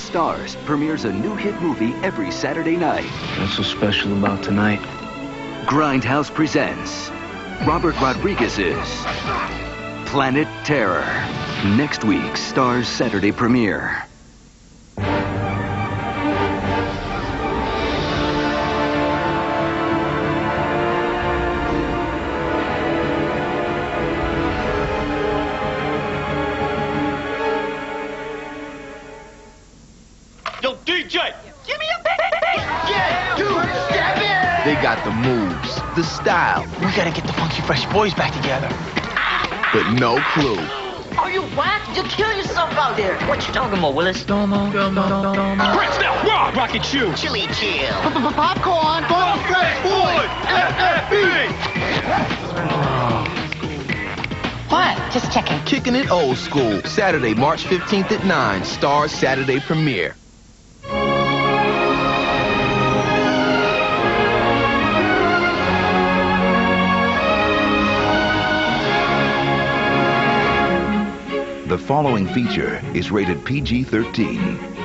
Starz premieres a new hit movie every Saturday night. What's so special about tonight? Grindhouse presents Robert Rodriguez's Planet Terror. Next week, Starz Saturday premiere. Yo, DJ! Give me a yeah, dude, step in! They got the moves, the style, We gotta get the Funky Fresh Boys back together. but no clue. Are you whack? You'll kill yourself out there. What you talking about, Willis? Domo. Press now! Rock! Rocket shoe! Chili chill. Popcorn, Fresh Boys! FFB! What? Just checking. Kickin It Old Skool, Saturday, March 15th at 9, Starz Saturday premiere. The following feature is rated PG-13.